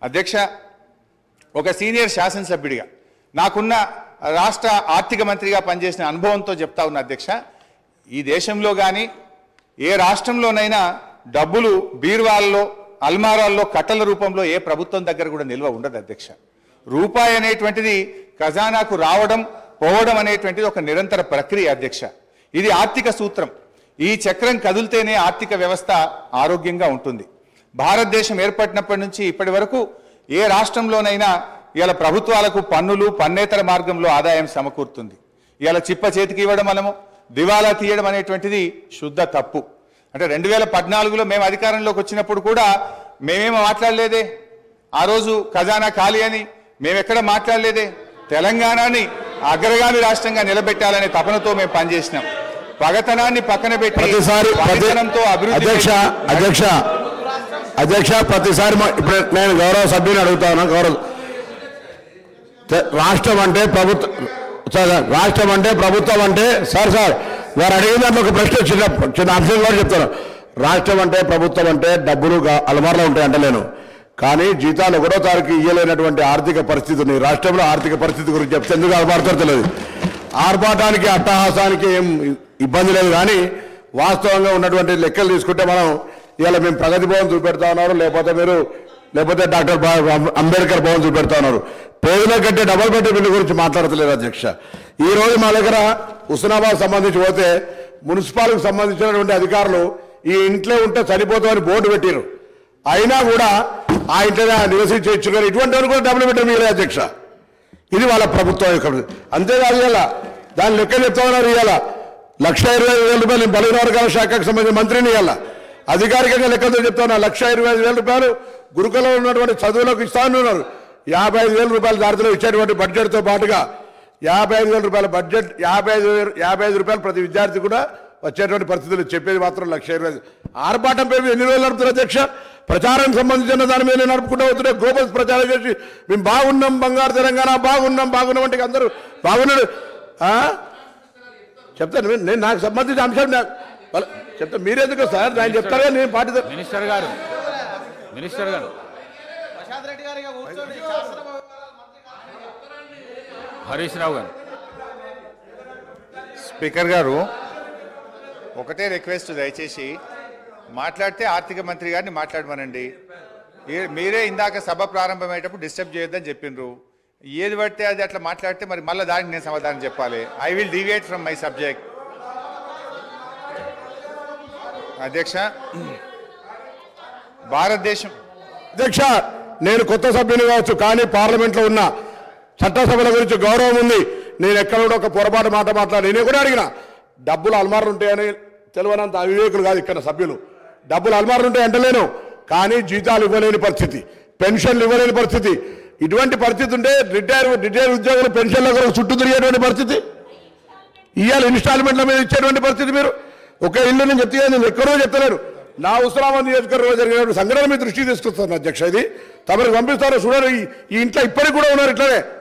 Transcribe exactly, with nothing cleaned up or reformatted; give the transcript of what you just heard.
అధ్యక్ష, ఒక సీనియర్ శాసనసభ్యుడిగా నాకున్న రాష్ట్ర ఆర్థిక మంత్రిగా పనిచేసిన అనుభవంతో చెప్తా ఉన్నా అధ్యక్ష, ఈ దేశంలో కానీ ఏ రాష్ట్రంలోనైనా డబ్బులు బీరువాల్లో అల్మారాల్లో కట్టల రూపంలో ఏ ప్రభుత్వం దగ్గర కూడా నిల్వ ఉండదు అధ్యక్ష. రూపాయి అనేటువంటిది ఖజానాకు రావడం పోవడం అనేటువంటిది ఒక నిరంతర ప్రక్రియ అధ్యక్ష. ఇది ఆర్థిక సూత్రం. ఈ చక్రం కదిలితేనే ఆర్థిక వ్యవస్థ ఆరోగ్యంగా ఉంటుంది. భారతదేశం ఏర్పడినప్పటి నుంచి ఇప్పటి వరకు ఏ రాష్ట్రంలోనైనా ఇలా ప్రభుత్వాలకు పన్నులు పన్నేతర మార్గంలో ఆదాయం సమకూరుతుంది. ఇలా చిప్ప చేతికి ఇవ్వడం మనము దివాలా తీయడం అనేటువంటిది శుద్ధ తప్పు. అంటే రెండు వేల పద్నాలుగులో మేము అధికారంలోకి వచ్చినప్పుడు కూడా మేమేమో మాట్లాడలేదే, ఆ రోజు ఖజానా ఖాళీ అని మేమెక్కడ మాట్లాడలేదే. తెలంగాణని అగ్రగామి రాష్ట్రంగా నిలబెట్టాలనే తపనతో మేము పనిచేసినాం. పగతనాన్ని పక్కన పెట్టి పగతనంతో అభివృద్ధి అధ్యక్ష అధ్యక్ష అధ్యక్ష ప్రతిసారి ఇప్పుడు నేను గౌరవ సభ్యుని అడుగుతాను. గౌరవ రాష్ట్రం అంటే ప్రభుత్వం సార్ రాష్ట్రం అంటే ప్రభుత్వం అంటే సార్ సార్ వారు అడిగిన దాంట్లో ఒక ప్రశ్న చిన్న చిన్న అంశం కూడా చెప్తాను. రాష్ట్రం అంటే ప్రభుత్వం అంటే డబ్బులు అలమార్లో ఉంటాయి అంటలేను, కానీ జీతాలు ఒకటో తారీఖు ఇయ్యలేనటువంటి ఆర్థిక పరిస్థితిని రాష్ట్రంలో ఆర్థిక పరిస్థితి గురించి చెప్తే ఎందుకు ఆర్పాటుతో తెలియదు. ఆర్పాటానికి అట్టహాసానికి ఏం ఇబ్బంది లేదు, కానీ వాస్తవంగా ఉన్నటువంటి లెక్కలు తీసుకుంటే మనం ఇవాళ మేము ప్రగతి భవన్ చూపెడతా ఉన్నారు, లేకపోతే మీరు లేకపోతే డాక్టర్ అంబేద్కర్ భవన్ చూపెడతా ఉన్నారు. పేదల కంటే డబల్ బెడ్రూమ్ బిల్లు గురించి మాట్లాడతలేదు అధ్యక్ష. ఈ రోజు మా దగ్గర హుస్నాబాద్ సంబంధించి పోతే మున్సిపాలిటీకి సంబంధించినటువంటి అధికారులు ఈ ఇంట్లో ఉంటే సరిపోతామని బోర్డు పెట్టారు, అయినా కూడా ఆ ఇంట్లో నివసించి ఇచ్చుకొని ఇటువంటి కూడా డబుల్ బెడ్రూమ్ ఇవ్వలేదు అధ్యక్ష. ఇది వాళ్ళ ప్రభుత్వం యొక్క. అంతేకాదు ఇవాళ దాని లెక్క చెప్తా ఉన్నారు. ఇవాళ లక్ష ఇరవై ఐదు వేల రూపాయలు బలహీన వర్గాల శాఖకు సంబంధించిన మంత్రిని ఇవాళ అధికారికంగా లెక్కతో చెప్తా ఉన్నారు. లక్ష ఇరవై ఐదు వేల రూపాయలు గురుకులంలో ఉన్నటువంటి చదువులకు ఇస్తా ఉన్నారు. యాభై ఐదు వేల రూపాయల దారిలో ఇచ్చేటువంటి బడ్జెట్తో పాటుగా యాభై ఐదు వేల రూపాయల బడ్జెట్ యాభై ఐదు యాభై ఐదు రూపాయలు ప్రతి విద్యార్థి కూడా వచ్చేటువంటి పరిస్థితులు చెప్పేది మాత్రం లక్ష ఇరవై ఐదు. ఆర్భాటం పేరు ఎన్ని రోజులు నడుపుతారు అధ్యక్ష? ప్రచారానికి సంబంధించిన దాని మీద నడుపుకుంటూ అవుతున్నాయి. గ్లోబల్ ప్రచారం చేసి మేము బాగున్నాం, బంగారు తెలంగాణ బాగున్నాం బాగున్నాం అంటే అందరూ బాగున్నాడు చెప్తాను. నేను నాకు సంబంధించిన అంశం చెప్తా, మీరెందుకు సార్ ఆయన చెప్తారా? నేను పార్టీ మినిస్టర్ గారు మినిస్టర్ గారు హరీష్ రావు గారు స్పీకర్ గారు ఒకటే రిక్వెస్ట్, దయచేసి మాట్లాడితే ఆర్థిక మంత్రి గారిని మాట్లాడమనండి. మీరే ఇందాక సభ ప్రారంభమయ్యేటప్పుడు డిస్టర్బ్ చేయొద్దని చెప్పిండ్రు. ఏది పడితే అది అట్లా మాట్లాడితే మరి మళ్ళీ దానికి నేను సమాధానం చెప్పాలి. I will deviate from my subject. అధ్యక్ష, భారతదేశం అధ్యక్ష నేను కొత్త సభ్యుని కావచ్చు, కానీ పార్లమెంట్లో ఉన్న చట్టసభల గురించి గౌరవం ఉంది. నేను ఎక్కడ కూడా ఒక పొరపాటు మాట మాట్లాడి నేను కూడా అడిగిన డబ్బులు అల్మార్లు ఉంటాయని తెలియనంత అవివేకులు కాదు ఇక్కడ సభ్యులు. డబ్బులు అల్మార్లు ఉంటాయి అంటలేను, కానీ జీతాలు ఇవ్వలేని పరిస్థితి, పెన్షన్లు ఇవ్వలేని పరిస్థితి. ఇటువంటి పరిస్థితి ఉంటే రిటైర్ రిటైర్ ఉద్యోగులు పెన్షన్ల కొరకు చుట్టూ తిరిగేటువంటి పరిస్థితి, ఇవాళ ఇన్స్టాల్మెంట్ల మీద ఇచ్చేటువంటి పరిస్థితి. మీరు ఒక ఇల్లు నేను చెప్తే నేను ఎక్కడో చెప్తలేను. నా హుస్నాబాద్ నియోజకవర్గంలో జరిగినటువంటి సంఘటన మీ దృష్టికి తీసుకొస్తాను అధ్యక్ష. ఇది తమరికి పంపిస్తారో చూడరు. ఈ ఇంట్లో ఇప్పటికి కూడా ఉన్నారు ఇట్లనే.